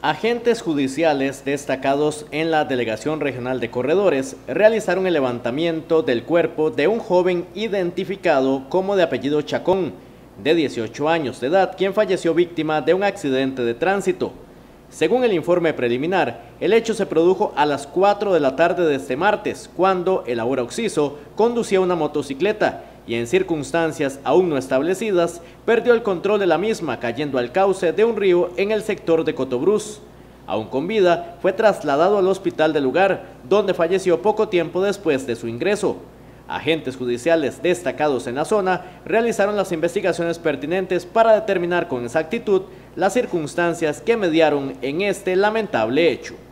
Agentes judiciales destacados en la Delegación Regional de Corredores realizaron el levantamiento del cuerpo de un joven identificado como de apellido Chacón, de 18 años de edad, quien falleció víctima de un accidente de tránsito. Según el informe preliminar, el hecho se produjo a las 4 de la tarde de este martes, cuando el ahora occiso conducía una motocicleta y en circunstancias aún no establecidas, perdió el control de la misma cayendo al cauce de un río en el sector de Cotobruz. Aún con vida, fue trasladado al hospital del lugar, donde falleció poco tiempo después de su ingreso. Agentes judiciales destacados en la zona realizaron las investigaciones pertinentes para determinar con exactitud las circunstancias que mediaron en este lamentable hecho.